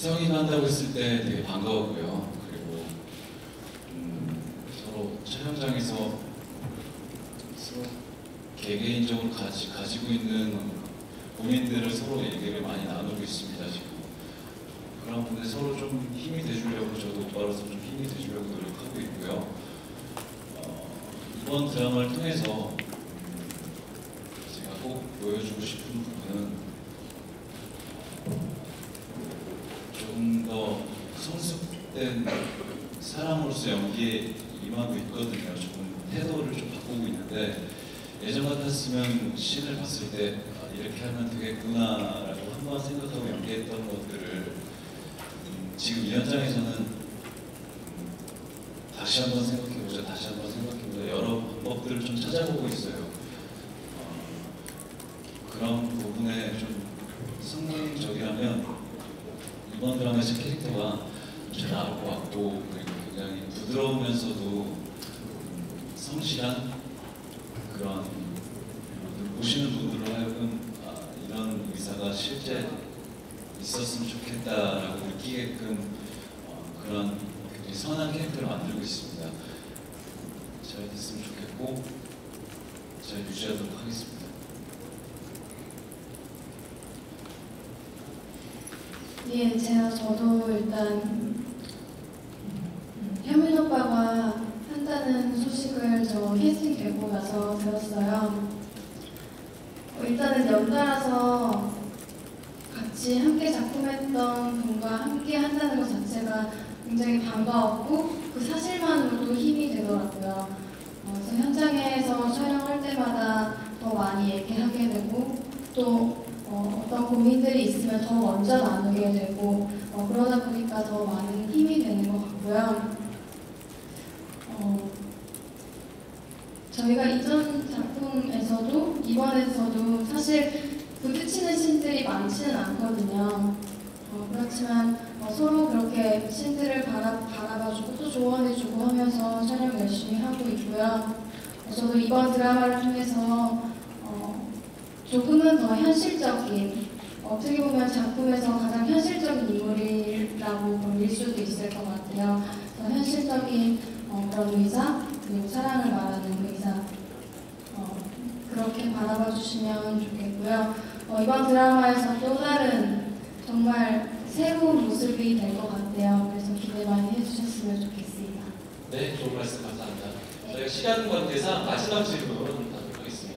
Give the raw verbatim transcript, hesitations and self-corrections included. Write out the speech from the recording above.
세영이가 한다고 했을 때 되게 반가웠고요. 그리고 음, 서로 촬영장에서 서로 개개인적으로 가지, 가지고 있는 고민들을 서로 얘기를 많이 나누고 있습니다. 지금 그런 부분에 서로 좀 힘이 돼주려고, 저도 오빠로서 좀 힘이 돼주려고 노력하고 있고요. 어, 이번 드라마를 통해서 제가 꼭 보여주고 싶은 부분은 조금 더 성숙된 사람으로서 연기에 임하고 있거든요. 조금 태도를 좀 바꾸고 있는데, 예전 같았으면 씬을 봤을 때 아, 이렇게 하면 되겠구나라고 한번 생각하고 연기했던 것들을 음, 지금 이 현장에서는 음, 다시 한번 생각해보자, 다시 한번 생각해보자, 여러 방법들을 좀 찾아보고 있어요. 어, 그런 부분에 좀 성공적이라면 이번 드라마에서 캐릭터가 잘 나올 것 같고, 그리고 굉장히 부드러우면서도 성실한 그런 보시는 분들로 하여금 아, 이런 의사가 실제 있었으면 좋겠다라고 느끼게끔 어, 그런 굉장히 선한 캐릭터를 만들고 있습니다. 잘 됐으면 좋겠고 잘 유지하도록 하겠습니다. 예, 제가 저도 일단 현민 오빠가 한다는 소식을 저 캐스팅 되고 나서 들었어요. 어, 일단은 연달아서 같이 함께 작품했던 분과 함께 한다는 것 자체가 굉장히 반가웠고 그 사실만으로도 힘이 되더라고요. 어, 그래서 현장에서 촬영할 때마다 더 많이 얘기하게 되고 또 어, 어떤 고민들이 있으면 더 먼저 나누게 되고 어, 그러다 보니까 더 많은 힘이 되는 것 같고요. 어, 저희가 이전 작품에서도 이번에서도 사실 부딪히는 씬들이 많지는 않거든요. 어, 그렇지만 어, 서로 그렇게 씬들을 바라, 바라봐주고 또 조언해주고 하면서 촬영 열심히 하고 있고요. 어, 저도 이번 드라마를 통해서 어, 조금은 더 현실적인, 어떻게 보면 작품에서 가장 현실적인 인물이라고 불릴 수도 있을 것 같아요. 더 현실적인 어, 그런 의사, 그리고 사랑을 말하는 의사, 어, 그렇게 바라봐 주시면 좋겠고요. 어, 이번 드라마에서 또 다른 정말 새로운 모습이 될 것 같아요. 그래서 기대 많이 해주셨으면 좋겠습니다. 네, 좋은 말씀 감사합니다. 저희가 시간 관계상 마지막 질문